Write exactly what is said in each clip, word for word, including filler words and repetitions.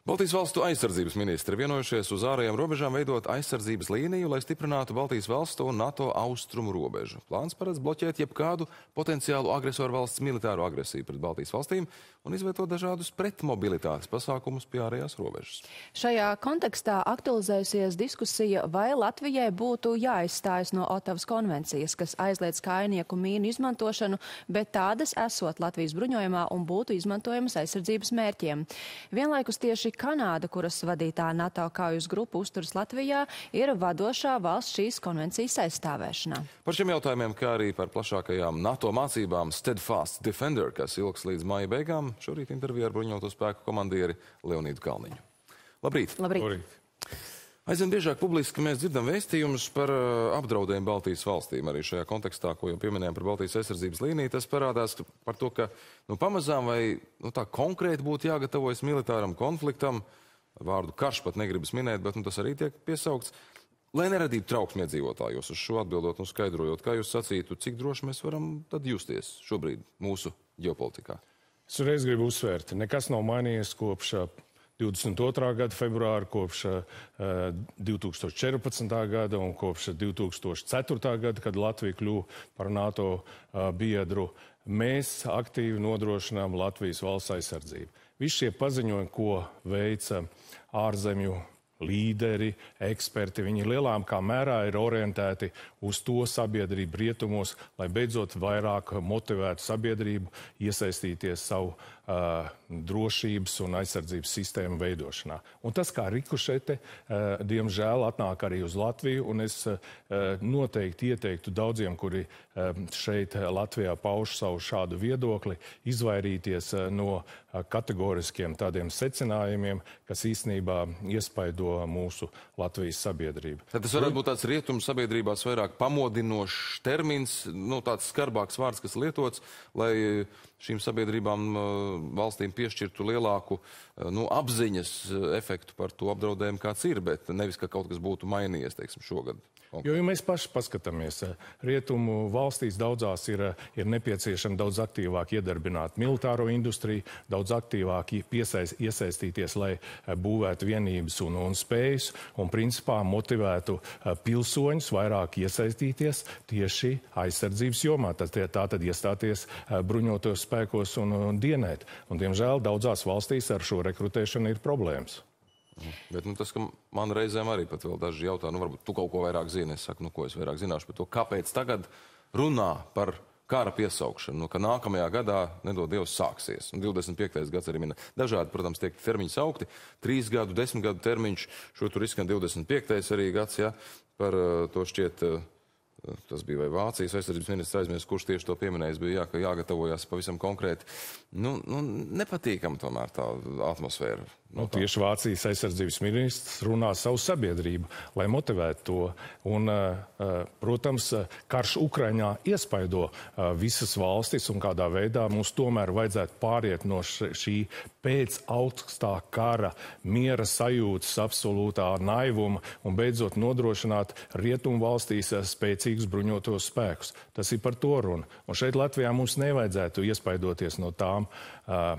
Baltijas valstu aizsardzības ministri vienojušies uz ārējām robežām veidot aizsardzības līniju, lai stiprinātu Baltijas valstu un NATO austrumu robežu. Plāns paredz bloķēt jebkādu potenciālu agresoru valsts militāro agresiju pret Baltijas valstīm un izvietot dažādus pretmobilitātes pasākumus pie ārējās robežas. Šajā kontekstā aktualizējusies diskusija, vai Latvijai būtu jāizstājas no Otavas konvencijas, kas aizliedz kājnieku mīnu izmantošanu, bet tādas esot Latvijas bruņojumā un būtu izmantojamas aizsardzības mērķiem. Vienlaikus tieši Kanāda, kuras vadītā NATO kaujas grupa uzturas Latvijā, ir vadošā valsts šīs konvencijas aizstāvēšanā. Par šiem jautājumiem, kā arī par plašākajām NATO mācībām Steadfast Defender, kas ilgs līdz māja beigām, šorīt intervijā ar bruņoto spēku komandieri Leonīdu Kalniņu. Labrīt! Labrīt! Labrīt. Aizvien biežāk publiski mēs dzirdam vēstījumus par uh, apdraudējumu Baltijas valstīm. Arī šajā kontekstā, ko jau pieminējām par Baltijas aizsardzības līniju, tas parādās par to, ka nu, pamazām vai nu, tā konkrēti būtu jāgatavojas militāram konfliktam. Vārdu karš pat negribas minēt, bet nu, tas arī tiek piesaukts. Lai neradītu trauksmi iedzīvotājos, uz šo atbildot un skaidrojot, kā jūs sacītu, cik droši mēs varam tad justies šobrīd mūsu ģeopolitikā? Es reiz gribu uzsvērt, nekas nav mainījies kopš divdesmit otrā gada februāra, kopš uh, divi tūkstoši četrpadsmitā gada un kopš divi tūkstoši ceturtā gada, kad Latvija kļuva par NATO uh, biedru. Mēs aktīvi nodrošinām Latvijas valsts aizsardzību. Visi šie paziņojumi, ko veica ārzemju līderi, eksperti, viņi lielākā mērā ir orientēti uz to sabiedrību rietumos, lai beidzot vairāk motivētu sabiedrību iesaistīties savu uh, drošības un aizsardzības sistēmu veidošanā. Un tas kā rikušete, uh, diemžēl, atnāk arī uz Latviju, un es uh, noteikti ieteiktu daudziem, kuri uh, šeit Latvijā pauž savu šādu viedokli, izvairīties uh, no uh, kategoriskiem tādiem secinājumiem, kas īstenībā iespaido mūsu Latvijas sabiedrību. Tad tas varētu būt tāds rietumu sabiedrībās vairāk pamodinošs termins, nu, tāds skarbāks vārds, kas lietots, lai šīm sabiedrībām valstīm piešķirtu lielāku nu, apziņas efektu par to apdraudējumu, kāds ir, bet nevis, ka kaut kas būtu mainījies, teiksim, šogad. Jo, ja mēs paši paskatāmies, rietumu valstīs daudzās ir, ir nepieciešama daudz aktīvāk iedarbināt militāro industriju, daudz aktīvāk piesaist, iesaistīties, lai būvētu vienības un, un spējas, un principā motivētu pilsoņus vairāk iesaistīties tieši aizsardzības jomā. Tas tā tad iestāties bruņotos spēkos un, un dienēt. Un, diemžēl, daudzās valstīs ar šo rekrutēšanu ir problēmas. Bet nu, tas, ka man reizēm arī pat vēl daži jautā, nu varbūt tu kaut ko vairāk zini, es saku, nu ko es vairāk zināšu par to, kāpēc tagad runā par kara piesaukšanu, nu, ka nākamajā gadā, nedod Dievs, sāksies. Un divdesmit piektais gads arī mina. Dažādi, protams, tiek termiņi saukti, trīs gadu, desmit gadu termiņš, šo tur izskan divdesmit piektais arī gads, ja, par uh, to šķiet, uh, tas bija vai Vācijas aizsardzības ministrs aizmies, kurš tieši to pieminējis, bija jā, ka jāgatavojas pavisam konkrēti. Nu, nu, nepatīkam tomēr tā atmosfēra. Nu, tieši Vācijas aizsardzības ministrs runā savu sabiedrību, lai motivētu to. Un, protams, karš Ukraiņā iespaido visas valstis, un kādā veidā mums tomēr vajadzētu pāriet no šī pēc augstā kara miera sajūtas absolūtā naivuma un beidzot nodrošināt rietumu valstīs spēcīgus bruņotos spēkus. Tas ir par to runa. Un šeit Latvijā mums nevajadzētu iespaidoties no tām uh,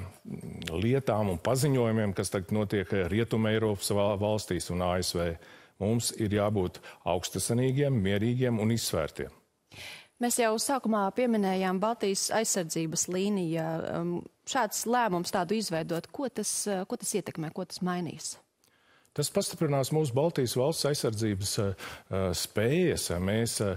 lietām un paziņojumiem, kas tagad notiek Rietuma Eiropas valstīs un A S V. Mums ir jābūt augstasanīgiem, mierīgiem un izsvērtiem. Mēs jau sākumā pieminējām Baltijas aizsardzības līniju. Šāds lēmums tādu izveidot, ko tas, ko tas ietekmē, ko tas mainīs? Tas pastiprinās mūsu Baltijas valsts aizsardzības uh, spējas. Mēs uh,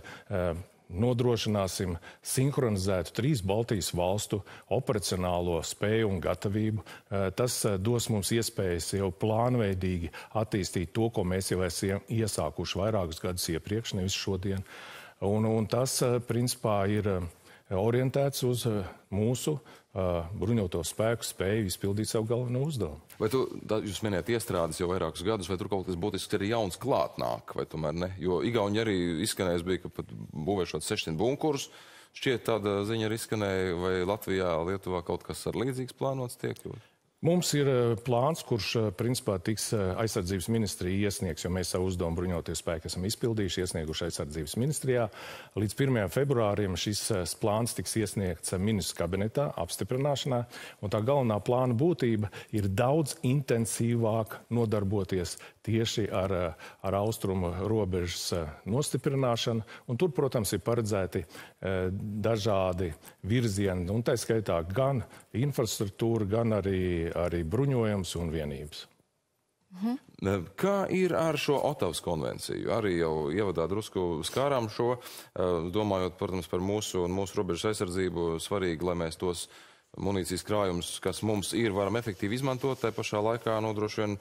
nodrošināsim sinhronizētu trīs Baltijas valstu operacionālo spēju un gatavību. Tas dos mums iespējas jau plānveidīgi attīstīt to, ko mēs jau esam iesākuši vairākus gadus iepriekš, nevis šodien. Un, un tas, principā, ir orientēts uz mūsu uh, bruņoto spēku spēju izpildīt savu galveno uzdevumu. Vai tu, tā, jūs minējat iestrādes jau vairākus gadus, vai tur kaut kas būtisks arī jauns klāt nāk, vai tomēr ne? Jo Igauņi arī izskanējis bija, ka pat būvēšot sešsimt bunkurus. Šķiet tāda ziņa arī izskanēja, vai Latvijā, Lietuvā kaut kas ar līdzīgs plānots tiek? Mums ir plāns, kurš principā tiks aizsardzības ministrija iesniegs, jo mēs savu uzdevumu bruņoties spēki esam izpildījuši, iesnieguši aizsardzības ministrijā. Līdz pirmajam februārim šis plāns tiks iesniegts ministru kabinetā apstiprināšanā, un tā galvenā plāna būtība ir daudz intensīvāk nodarboties tieši ar, ar austrumu robežas nostiprināšanu, un tur, protams, ir paredzēti dažādi virzieni, un tā skaitā gan infrastruktūra, gan arī arī bruņojums un vienības. Mhm. Kā ir ar šo Otavas konvenciju? Arī jau ievadā drusku skārām šo, domājot, protams, par mūsu un mūsu robežas aizsardzību, svarīgi, lai mēs tos munīcijas krājumus, kas mums ir, varam efektīvi izmantot, tai pašā laikā nodroši vien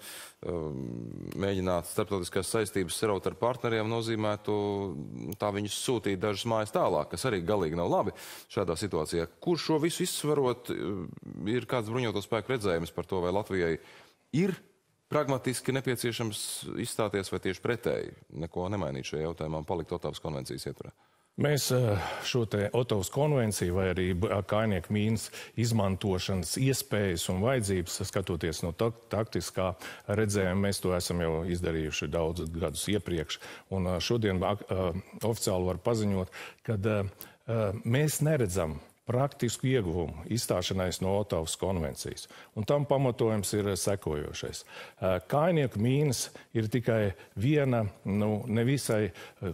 mēģināt starptautiskās saistības saraut ar partneriem nozīmētu tā viņus sūtīt dažas mājas tālāk, kas arī galīgi nav labi šādā situācijā. Kur šo visu izsvarot, ir kāds bruņoto spēku redzējums par to, vai Latvijai ir pragmatiski nepieciešams izstāties vai tieši pretēji, neko nemainīt šajā jautājumā un palikt Otavas konvencijas ietvarā? Mēs šo te Otavas konvenciju vai arī kājnieku mīnas izmantošanas iespējas un vajadzības, skatoties no taktiskā redzējuma, mēs to esam jau izdarījuši daudz gadus iepriekš. Un šodien oficiāli var paziņot, ka mēs neredzam praktisku ieguvumu izstāšanais no Otavas konvencijas. Un tam pamatojums ir sekojošais. Kājnieku mīnas ir tikai viena, nu, nevisai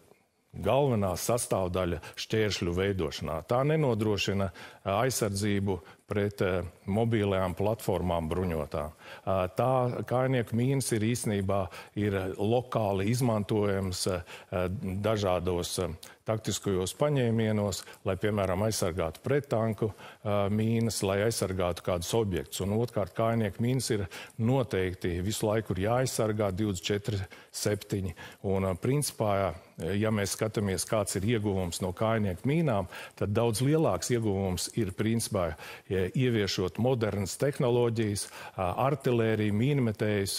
galvenā sastāvdaļa šķēršļu veidošanā. Tā nenodrošina aizsardzību pret mobīlajām platformām bruņotām. Tā kājnieku mīnas ir īstenībā ir lokāli izmantojams dažādos taktiskajos paņēmienos, lai, piemēram, aizsargātu prettanku mīnas, lai aizsargātu kādus objektus. Un otrkārt, kājnieku mīnas ir noteikti visu laiku ir jāaizsargā divdesmit četri septiņi. Un principā, ja mēs skatāmies, kāds ir ieguvums no kājnieku mīnām, tad daudz lielāks ieguvums ir principā ieviešot modernas tehnoloģijas, artilēriju, mīnmetējus,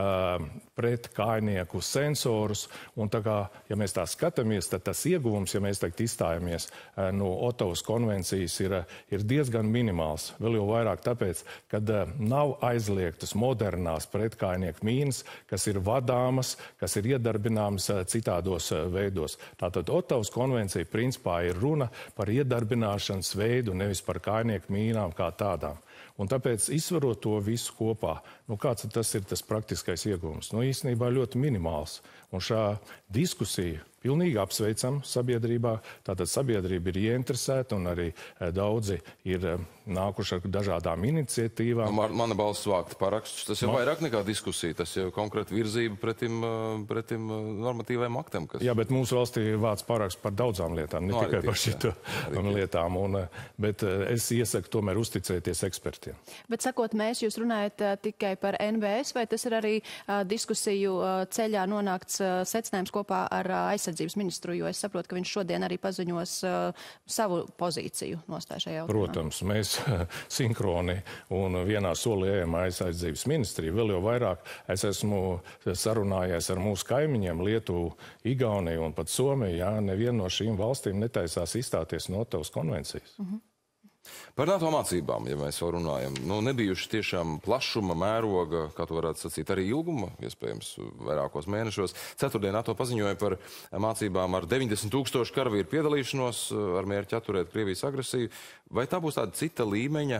pret kājnieku sensorus. Un tā kā, ja mēs tā skatāmies, tad tas ieguvums, ja mēs teikt izstājamies no Otavas konvencijas, ir, ir diezgan minimāls. Vēl jau vairāk tāpēc, kad nav aizliegtas modernās pretkājnieku mīnas, kas ir vadāmas, kas ir iedarbināmas citādos veidos. Tātad Otavas konvencija principā ir runa par iedarbināšanas veidu, nevis par kājnieku mīnām kā tādām. Un tāpēc, izsvarot to visu kopā, nu kāds tas ir tas praktiskais ieguvums? Nu īstenībā ļoti minimāls. Un šā diskusija pilnīgi apsveicam sabiedrībā. Tātad sabiedrība ir ieinteresēta un arī daudzi ir nākuši ar dažādām iniciatīvām. Man, mana balss vākt parakstus, tas jau Man... vairāk nekā diskusija, tas jau konkrēti virzība pretim, pretim normatīvajam aktam. Kas... Jā, bet mūsu valstī vāc paraksts par daudzām lietām, ne no, tikai par šito lietām. Un, bet es iesaku tomēr uzticēties ekspertiem. Bet sakot, mēs jūs runājat uh, tikai par N B S, vai tas ir arī uh, diskusiju uh, ceļā nonākts uh, secinājums kopā ar uh, aizsardzības ministru, jo es saprotu, ka viņš šodien arī paziņos uh, savu pozīciju nostāju šajā jautājumā. Protams, mēs sinhroni un vienā solī ejam aizsardzības ministriju. Vēl jau vairāk es esmu sarunājies ar mūsu kaimiņiem Lietuvu, Igauniju un pat Somiju. Jā, neviena no šīm valstīm netaisās izstāties no Otavas konvencijas. Mhm. Par NATO mācībām, ja mēs vēl runājam, nu, nebijuši tiešām plašuma, mēroga, kā to varētu sacīt, arī ilguma, iespējams, vairākos mēnešos. Ceturtdien NATO paziņoja par mācībām ar deviņdesmit tūkstošu karavīru piedalīšanos ar mērķi atturēt Krievijas agresiju. Vai tā būs tāda cita līmeņa,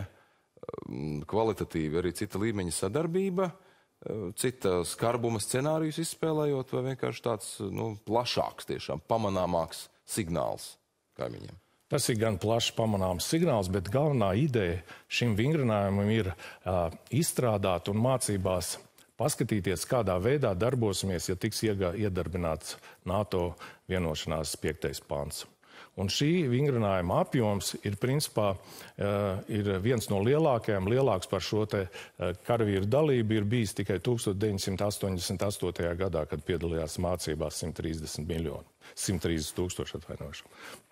kvalitatīva, arī cita līmeņa sadarbība, cita skarbuma scenārijus izspēlējot, vai vienkārši tāds, nu, plašāks, tiešām pamanāmāks signāls kaimiņiem? Tas ir gan plašs pamanāms signāls, bet galvenā ideja šim vingrinājumam ir uh, izstrādāt un mācībās paskatīties, kādā veidā darbosimies, ja tiks iega, iedarbināts NATO vienošanās piektais pants. Un šī vingrinājuma apjoms ir principā uh, ir viens no lielākajiem, lielāks par šo te uh, karavīru dalību ir bijis tikai tukstot deviņsimt astoņdesmit astotajā gadā, kad piedalījās mācībās simt trīsdesmit miljoni, simt trīsdesmit tūkstoši atvainojuši.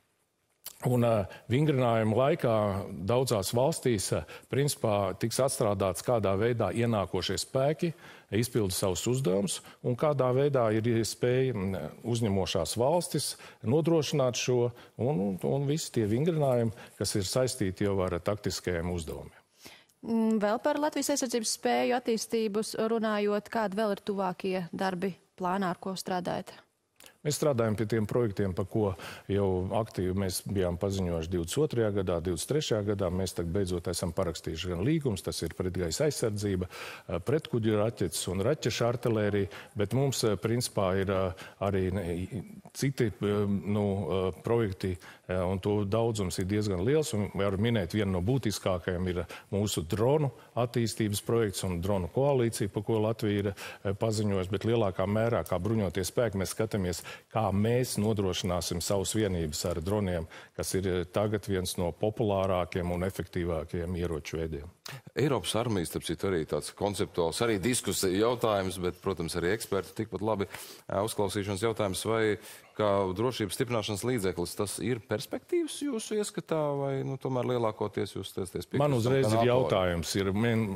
Un uh, vingrinājuma laikā daudzās valstīs uh, principā tiks atstrādāts, kādā veidā ienākošie spēki izpilda savus uzdevumus un kādā veidā ir spēja uzņemošās valstis nodrošināt šo un, un, un visi tie vingrinājumi, kas ir saistīti jau ar taktiskajiem uzdevumiem. Vēl par Latvijas aizsardzības spēju attīstības runājot, kādi vēl ir tuvākie darbi plānā, ar ko strādājat? Mēs strādājam pie tiem projektiem, par ko jau aktīvi mēs bijām paziņojuši divdesmit otrajā gadā, divdesmit trešajā gadā. Mēs tagad beidzot esam parakstījuši gan līgums, tas ir pretgaisa aizsardzība, pretkuģu raķetes un raķešu artilērija, bet mums principā ir arī citi nu, projekti, un to daudzums ir diezgan liels. Un varu minēt, viena no būtiskākajiem ir mūsu dronu attīstības projekts un dronu koalīcija, par ko Latvija ir paziņojusi, bet lielākā mērā, kā bruņoties spēki, mēs skatāmies, kā mēs nodrošināsim savus vienības ar droniem, kas ir tagad viens no populārākiem un efektīvākiem ieroču veidiem. Eiropas armijas, starp citu, arī tāds konceptuāls, arī diskusija jautājums, bet, protams, arī eksperti tikpat labi uzklausīšanas jautājums, vai kā drošības stiprināšanas līdzeklis, tas ir perspektīvs jūsu ieskatā, vai nu, tomēr lielākoties jūs tiesties piekrist? Man uzreiz ir jautājums, ir men,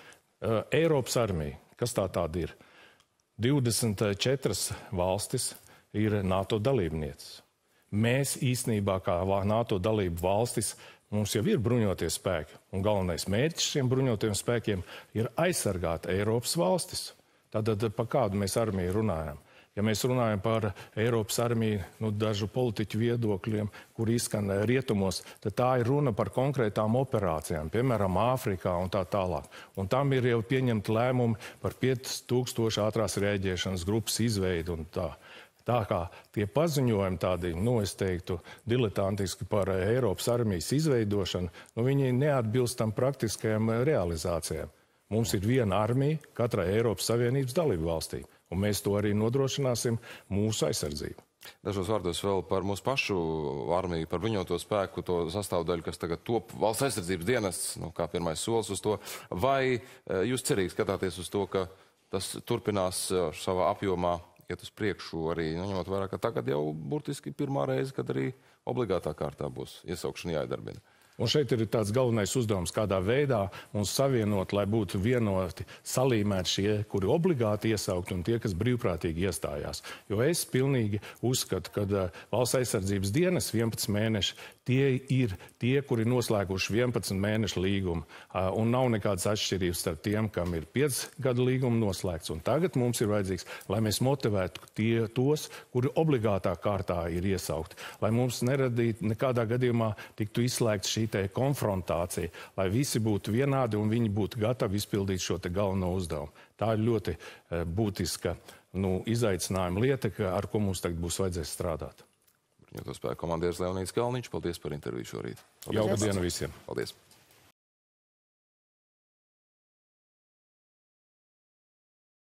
uh, Eiropas armija, kas tā tāda ir? divdesmit četras valstis ir NATO dalībnieces. Mēs īstenībā kā NATO dalību valstis, mums jau ir bruņotie spēki, un galvenais mērķis šiem bruņotiem spēkiem ir aizsargāt Eiropas valstis. Tātad par kādu mēs armiju runājam? Ja mēs runājam par Eiropas armiju, nu, dažu politiķu viedokļiem, kur izskan rietumos, tad tā ir runa par konkrētām operācijām, piemēram, Āfrikā un tā tālāk. Un tam ir jau pieņemti lēmumi par piecas tūkstoši ātrās rēģēšanas grupas izveidu un tā. Tā kā tie paziņojumi tādi, nu, es teiktu, diletantiski par Eiropas armijas izveidošanu, nu, viņi neatbilst tam praktiskajām realizācijām. Mums ir viena armija katrai Eiropas Savienības dalību valstī, un mēs to arī nodrošināsim mūsu aizsardzību. Dažos vārdos vēl par mūsu pašu armiju, par bruņoto spēku, to sastāvdaļu, kas tagad top valsts aizsardzības dienests, nu, kā pirmais solis uz to. Vai jūs cerīgi skatāties uz to, ka tas turpinās savā apjomā iet uz priekšu arī, nu, ņemot vērā, ka tagad jau burtiski pirmā reize, kad arī obligātā kārtā būs iesaukšana jāiedarbina? Un šeit ir tāds galvenais uzdevums, kādā veidā mums savienot, lai būtu vienoti, salīmēti šie, kuri obligāti iesaukt un tie, kas brīvprātīgi iestājās. Jo es pilnīgi uzskatu, ka valsts aizsardzības dienas vienpadsmit mēneši, tie ir tie, kuri noslēguši vienpadsmit mēnešu līgumu. Un nav nekādas atšķirības starp tiem, kam ir piecu gadu līguma noslēgts. Un tagad mums ir vajadzīgs, lai mēs motivētu tie, tos, kuri obligātā kārtā ir iesaukti. Lai mums neradītu nekādā gadījumā tiktu izslēgt šī te konfrontācija, lai visi būtu vienādi un viņi būtu gatavi izpildīt šo te galveno uzdevumu. Tā ir ļoti uh, būtiska nu, izaicinājuma lieta, ar ko mums tagad būs vajadzēs strādāt. Bruņoto spēku komandieris Leonīds Kalniņš, paldies par interviju šorīt. Jauka diena visiem. Paldies.